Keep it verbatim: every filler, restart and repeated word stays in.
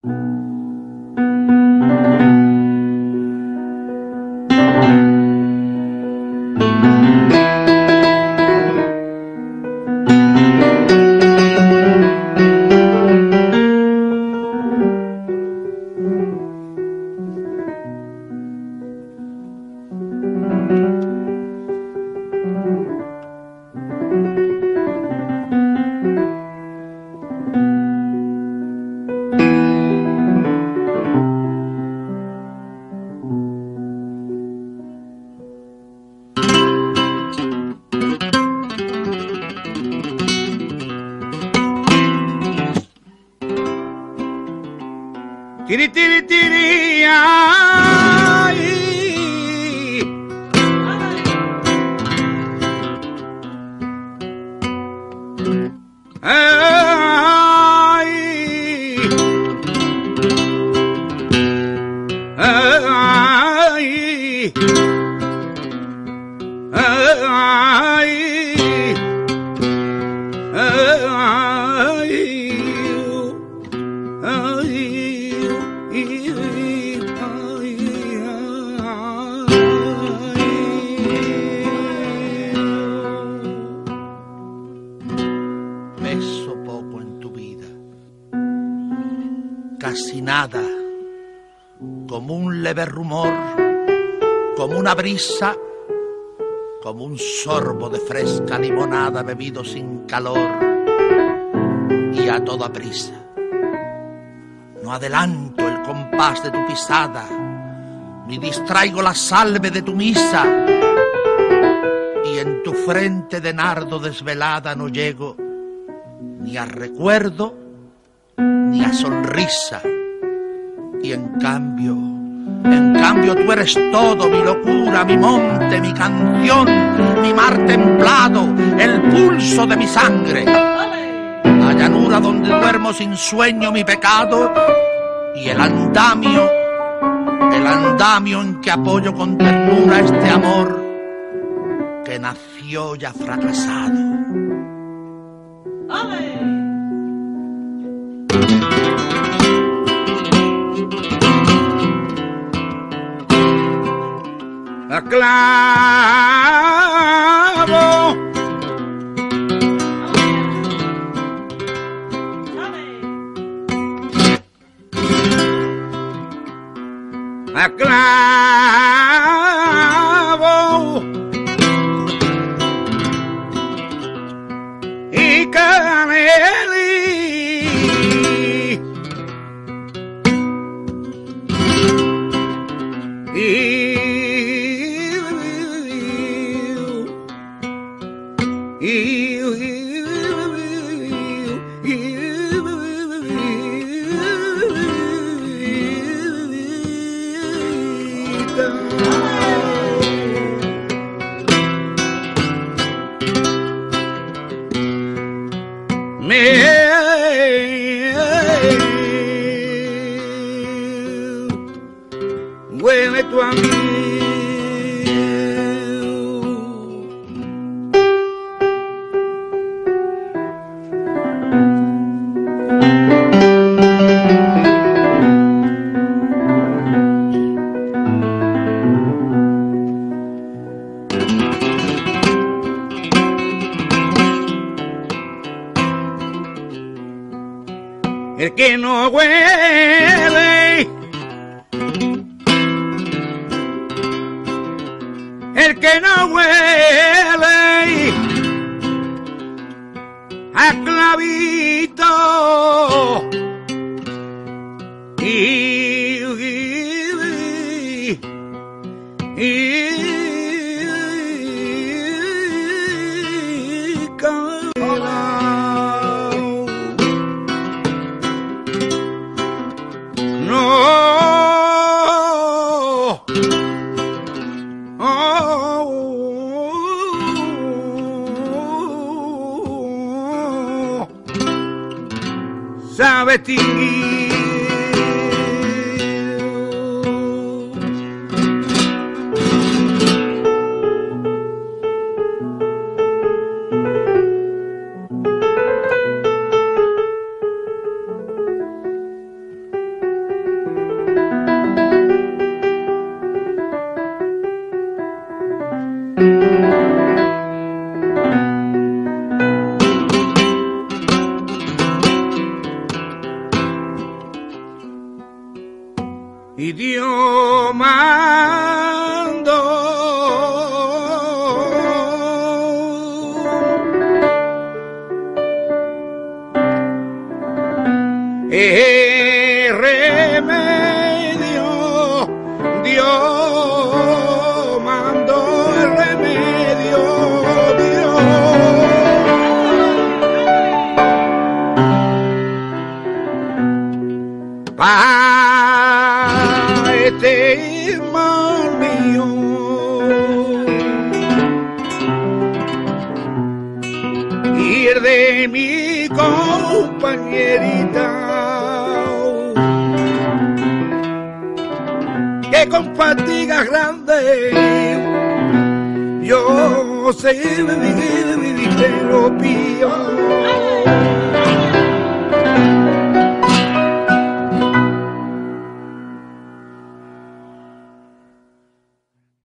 Tiri, tiri, tiri, ay. Ay. Ay. Peso poco en tu vida, casi nada, como un leve rumor, como una brisa, como un sorbo de fresca limonada bebido sin calor y a toda prisa. No adelanto el compás de tu pisada, ni distraigo la salve de tu misa, y en tu frente de nardo desvelada no llego ni a recuerdo ni a sonrisa. Y en cambio, en cambio tú eres todo, mi locura, mi monte, mi canción, mi mar templado, el pulso de mi sangre, la llanura donde duermo sin sueño mi pecado, y el andamio, el andamio en que apoyo con ternura este amor que nació ya fracasado. ¡Ale! A clavo, a clavo y caneli y huele tu a mí. El que no huele, el que no huele a clavito y, y, y, y sabe distinguir. y Dios mandó. El remedio, Dios mandó el remedio, Dios. Pa' este mal mío, ir de mi compañerita, que con fatigas grandes yo sé vivir, vivir, pero pío.